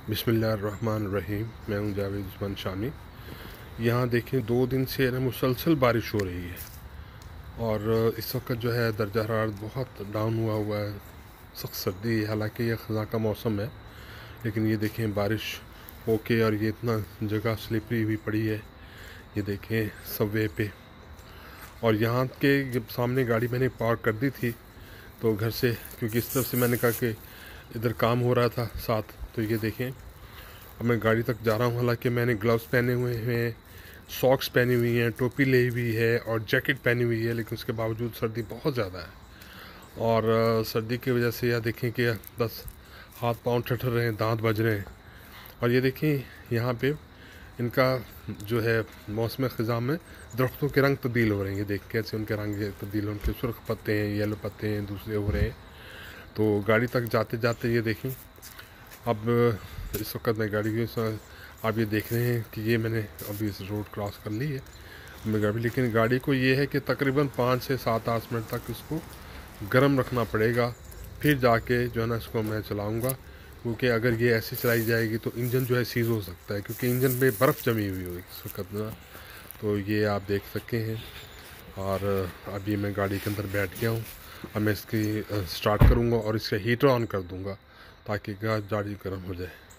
बिस्मिल्लाहिर्रहमानिर्रहीम। मैं हूं जावेद उस्मान शामी। यहाँ देखें 2 दिन से ना मुसलसल बारिश हो रही है और इस वक्त जो है दर्जा हरारत बहुत डाउन हुआ है। सख्त सर्दी है, हालांकि ये ख़ज़ां का मौसम है, लेकिन ये देखें बारिश होके और ये इतना जगह स्लिपरी हुई पड़ी है। ये देखें सबवे पे, और यहाँ के जब सामने गाड़ी मैंने पार्क कर दी थी तो घर से, क्योंकि इस तरफ से मैंने कहा कि इधर काम हो रहा था साथ, तो ये देखें अब मैं गाड़ी तक जा रहा हूँ। हालांकि मैंने ग्लव्स पहने हुए हैं, सॉक्स पहनी हुई हैं, टोपी ली हुई है और जैकेट पहनी हुई है, लेकिन उसके बावजूद सर्दी बहुत ज़्यादा है। और सर्दी की वजह से यह देखें कि बस हाथ पांव ठठर रहे हैं, दांत बज रहे हैं। और ये देखें यहाँ पे इनका जो है मौसम ख़ज़ां में दरख्तों के रंग तब्दील हो रहे हैं। ये देख कैसे उनके रंग तब्दील, उनके सुर्ख पत्ते हैं, येलो पत्ते हैं, दूसरे हो रहे हैं। तो गाड़ी तक जाते जाते ये देखें अब इस वक्त मैं गाड़ी की, आप ये देख रहे हैं कि ये मैंने अभी इस रोड क्रॉस कर ली है मैं गाड़ी, लेकिन गाड़ी को ये है कि तकरीबन 5 से 7-8 मिनट तक इसको गर्म रखना पड़ेगा, फिर जाके जो है ना इसको मैं चलाऊँगा। क्योंकि अगर ये ऐसे चलाई जाएगी तो इंजन जो है सीज़ हो सकता है, क्योंकि इंजन में बर्फ़ जमी हुई होगी इस वक्त ना। तो ये आप देख सकते हैं। और अभी मैं गाड़ी के अंदर बैठ गया हूँ। अब मैं इसकी स्टार्ट करूँगा और इसका हीटर ऑन कर दूँगा ताकि गाड़ी गर्म हो जाए।